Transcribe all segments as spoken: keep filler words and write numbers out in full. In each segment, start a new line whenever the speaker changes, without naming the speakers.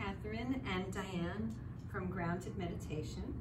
Catherine and Diane from Grounded Meditation.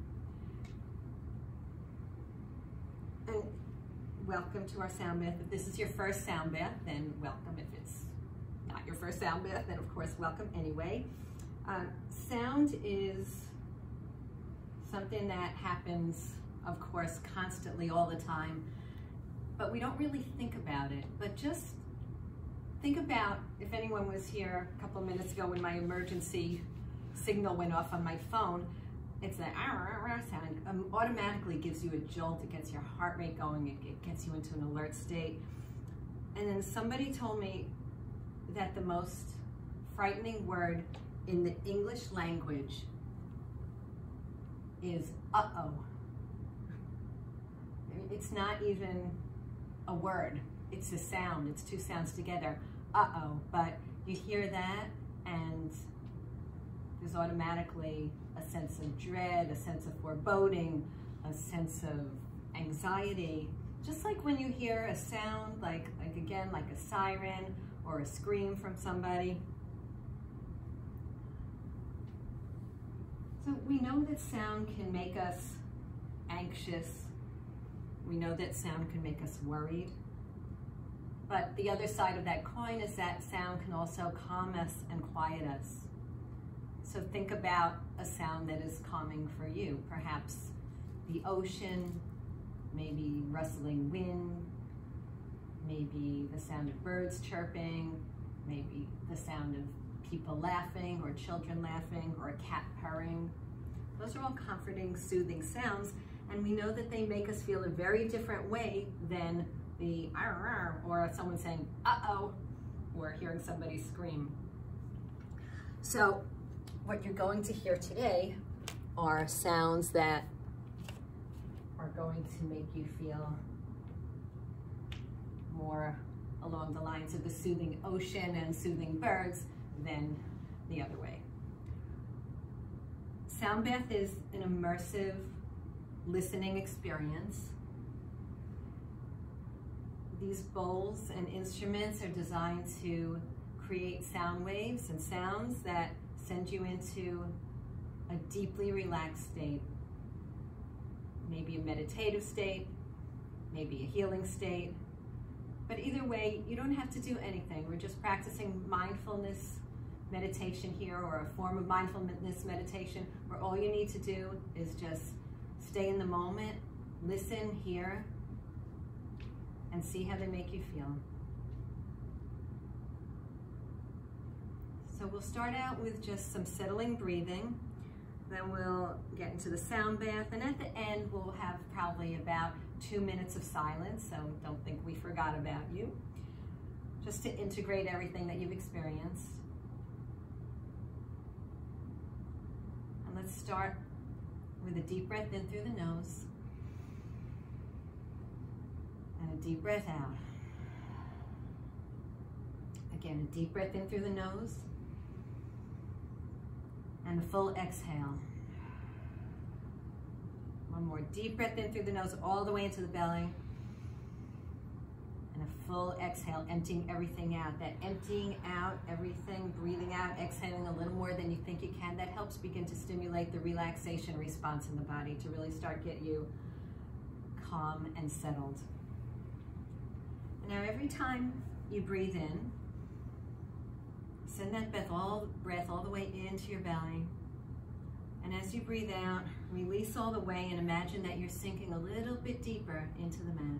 And welcome to our sound bath. If this is your first sound bath, then welcome. If it's not your first sound bath, then of course welcome anyway. Uh, sound is something that happens, of course, constantly all the time, but we don't really think about it. But just think about if anyone was here a couple of minutes ago when my emergency signal went off on my phone. It's an ah sound. Um, automatically gives you a jolt. It gets your heart rate going. It, it gets you into an alert state. And then somebody told me that the most frightening word in the English language is uh-oh. It's not even a word. It's a sound. It's two sounds together. Uh-oh. But you hear that and there's automatically a sense of dread, a sense of foreboding, a sense of anxiety. Just like when you hear a sound, like, like again, like a siren or a scream from somebody. So we know that sound can make us anxious. We know that sound can make us worried. But the other side of that coin is that sound can also calm us and quiet us. So think about a sound that is calming for you. Perhaps the ocean, maybe rustling wind, maybe the sound of birds chirping, maybe the sound of people laughing or children laughing or a cat purring. Those are all comforting, soothing sounds, and we know that they make us feel a very different way than the ar or someone saying uh-oh or hearing somebody scream. So what you're going to hear today are sounds that are going to make you feel more along the lines of the soothing ocean and soothing birds than the other way. Sound bath is an immersive listening experience. These bowls and instruments are designed to create sound waves and sounds that send you into a deeply relaxed state. Maybe a meditative state, maybe a healing state. But either way, you don't have to do anything. We're just practicing mindfulness meditation here, or a form of mindfulness meditation where all you need to do is just stay in the moment, listen, hear, and see how they make you feel. So we'll start out with just some settling breathing, then we'll get into the sound bath, and at the end we'll have probably about two minutes of silence, so don't think we forgot about you, just to integrate everything that you've experienced. And let's start with a deep breath in through the nose, and a deep breath out. Again, a deep breath in through the nose, and a full exhale. One more deep breath in through the nose all the way into the belly. And a full exhale, emptying everything out. That emptying out everything, breathing out, exhaling a little more than you think you can, that helps begin to stimulate the relaxation response in the body to really start get you calm and settled. Now every time you breathe in, send that breath all, breath all the way into your belly. And as you breathe out, release all the way and imagine that you're sinking a little bit deeper into the mat.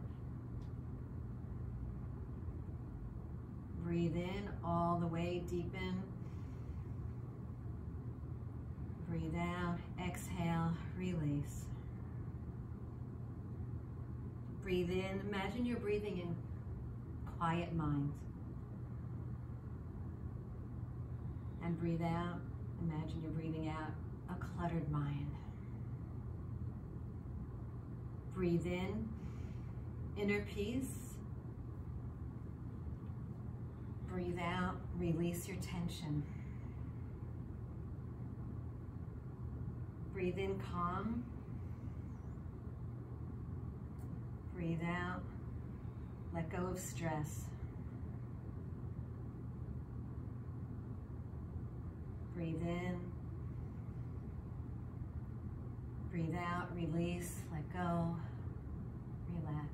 Breathe in all the way, deepen. Breathe out, exhale, release. Breathe in, imagine you're breathing in quiet mind. And breathe out, imagine you're breathing out a cluttered mind. Breathe in, inner peace. Breathe out, release your tension. Breathe in, calm. Breathe out, let go of stress. Breathe in. Breathe out, release, let go, relax.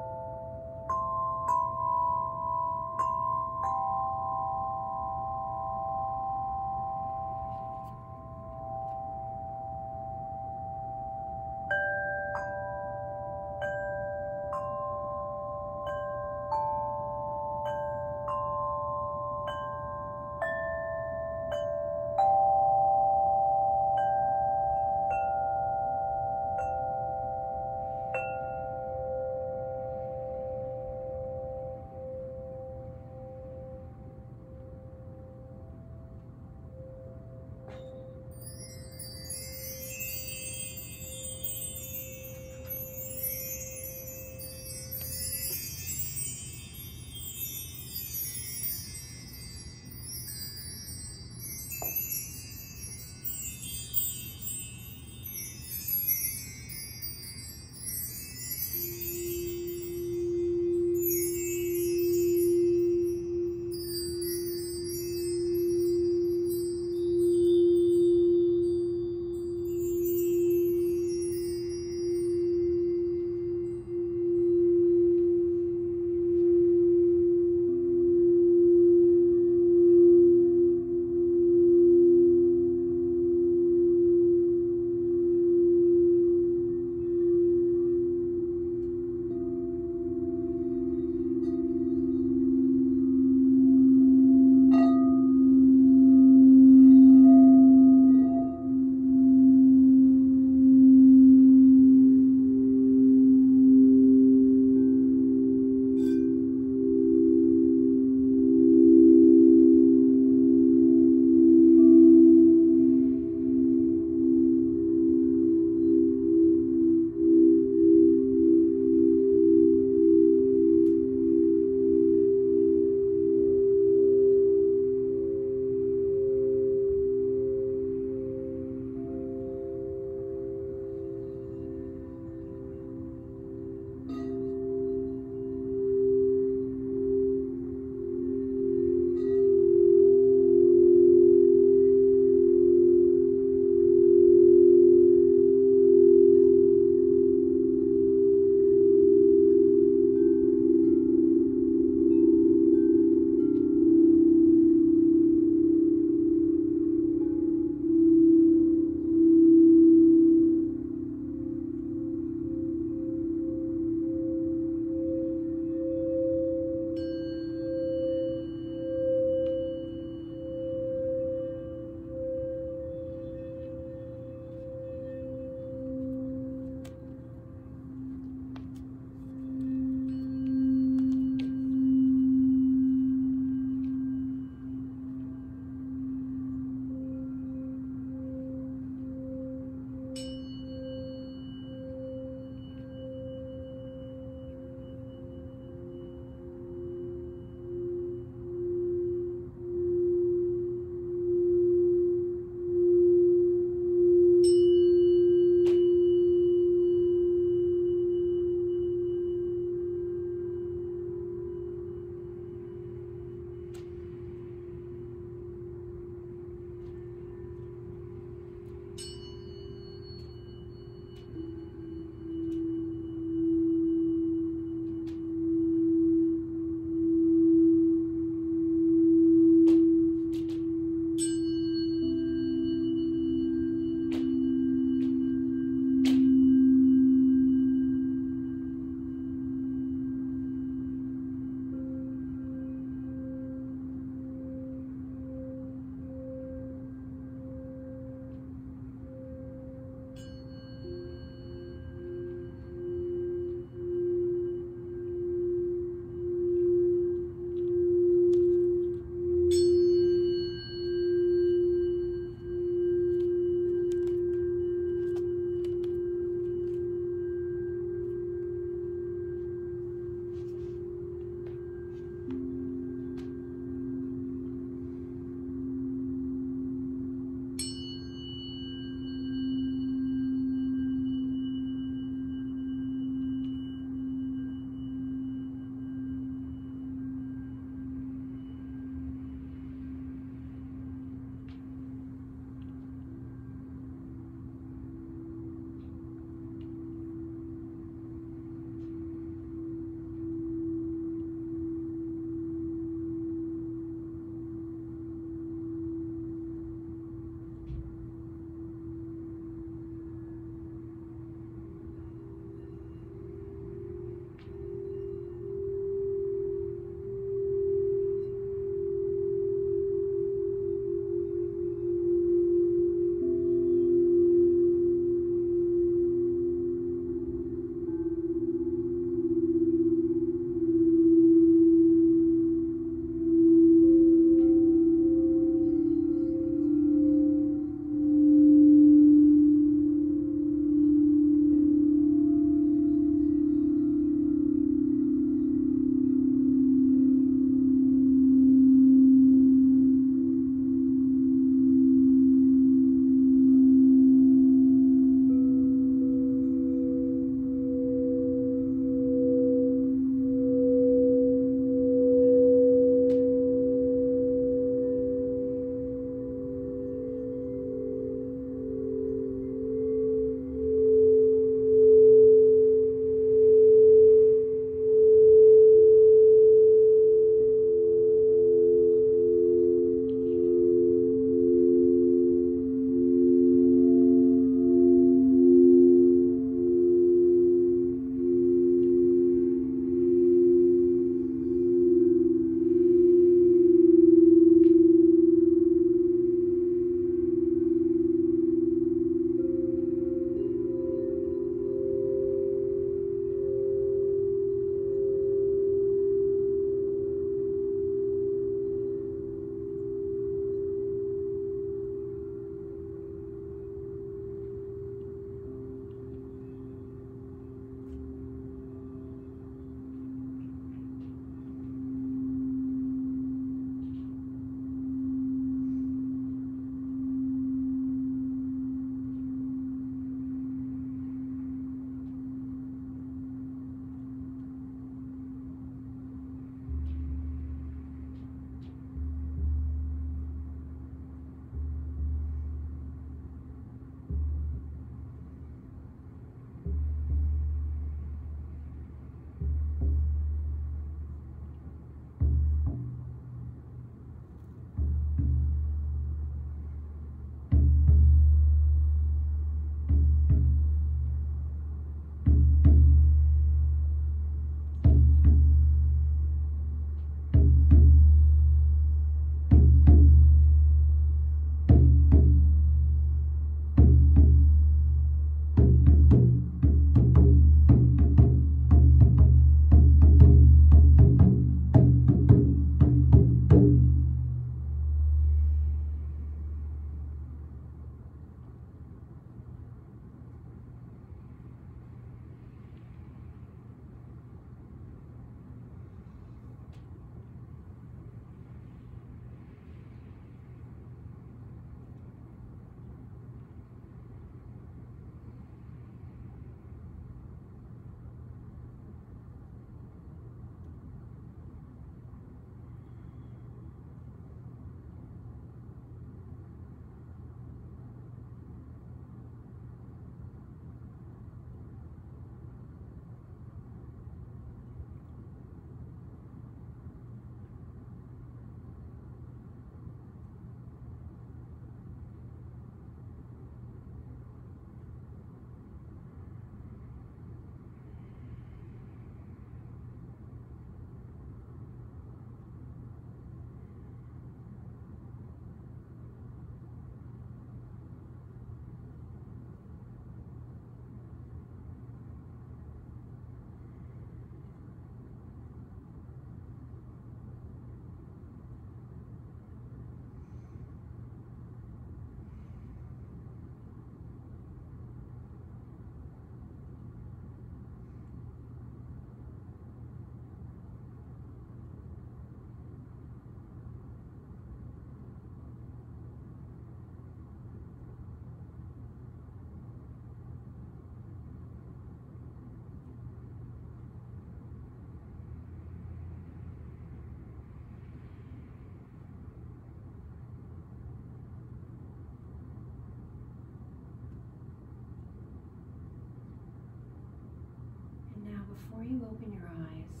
you open your eyes,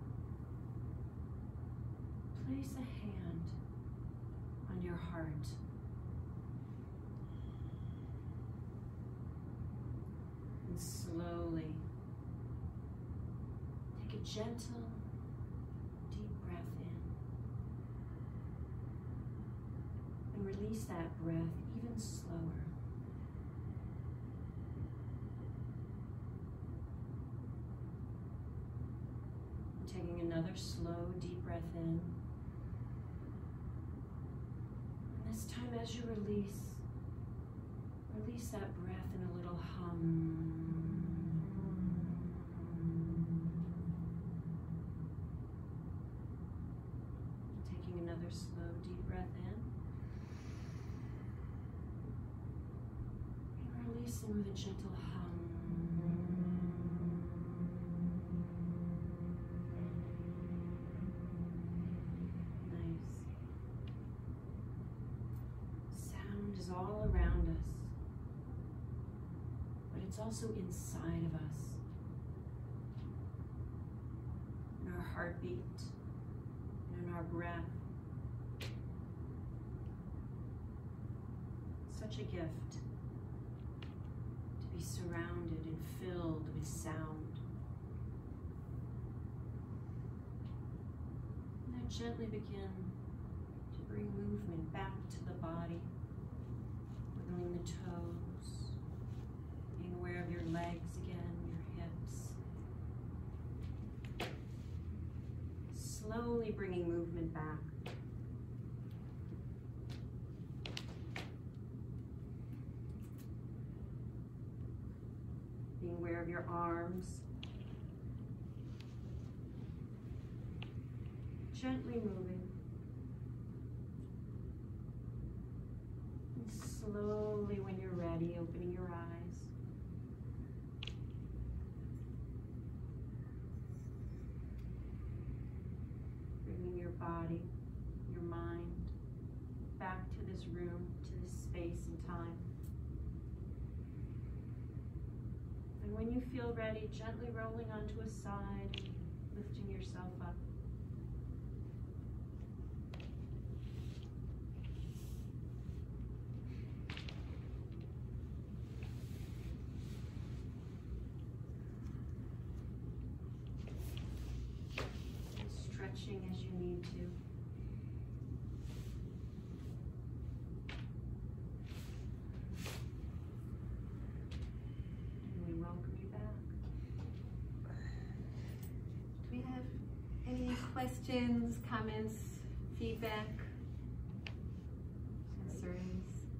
place a hand on your heart. And slowly take a gentle, deep breath in. And release that breath even slower. Taking another slow, deep breath in. And this time as you release, release that breath in a little hum. Taking another slow, deep breath in. And releasing with a gentle hum. All around us, but it's also inside of us, in our heartbeat, and in our breath. Such a gift to be surrounded and filled with sound. And then gently begin to bring movement back to the body. Wiggling the toes, being aware of your legs again, your hips. Slowly bringing movement back. Being aware of your arms. Gently moving. Slowly, when you're ready, opening your eyes. Bringing your body, your mind, back to this room, to this space and time. And when you feel ready, gently rolling onto a side, lifting yourself up. As you need to. And we welcome you back.
Do we have any questions, comments, feedback, concerns?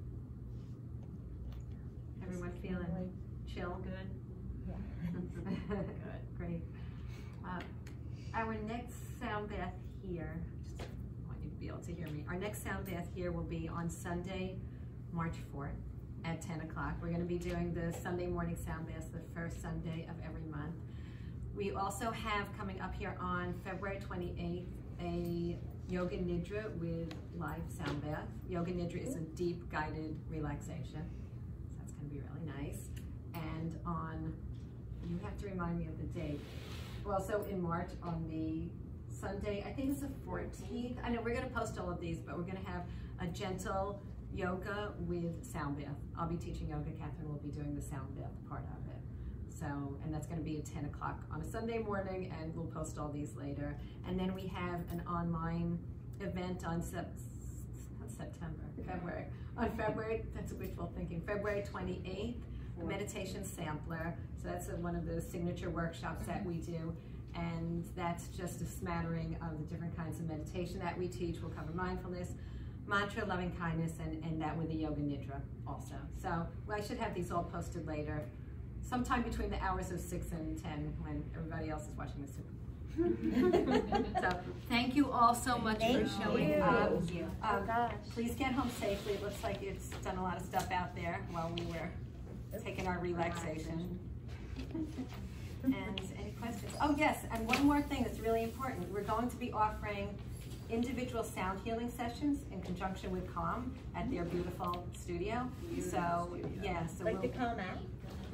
Everyone feeling chill? Good? Yeah. Good. Great. Uh, our next sound bath here, just want you to be able to hear me. Our next sound bath here will be on Sunday, March fourth at ten o'clock. We're going to be doing the Sunday morning sound baths the first Sunday of every month. We also have coming up here on February twenty-eighth a Yoga Nidra with live sound bath. Yoga Nidra is a deep guided relaxation. So that's going to be really nice. And on, you have to remind me of the date. Well, so in March on the Sunday, I think it's the fourteenth. I know we're going to post all of these, but we're going to have a gentle yoga with sound bath. I'll be teaching yoga. Catherine will be doing the sound bath part of it. So, and that's going to be at ten o'clock on a Sunday morning, and we'll post all these later. And then we have an online event on sep not September, February. On February, that's wishful thinking, February twenty-eighth, the meditation sampler. So that's a, one of the signature workshops that we do. And that's just a smattering of the different kinds of meditation that we teach. We'll cover mindfulness, mantra, loving kindness, and, and that with the Yoga Nidra also. So well, I should have these all posted later, sometime between the hours of six and ten when everybody else is watching the Super. So thank you all so much
Thank
for showing
you.
up.
Thank you.
Um,
Oh gosh.
Please get home safely. It looks like it's done a lot of stuff out there while we were taking our relaxation. And any questions? Oh yes, and one more thing that's really important. We're going to be offering individual sound healing sessions in conjunction with Calm at their beautiful studio. So yeah, so
Like
we'll,
the Calm app?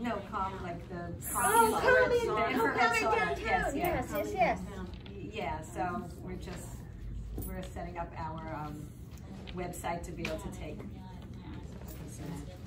No, calm, like the
Oh, calming,
the
oh,
infrared
calming
sauna.
down too.
Yes,
Yes,
yeah.
yes, yes.
Yeah, so we're just, we're setting up our um, website to be able to take.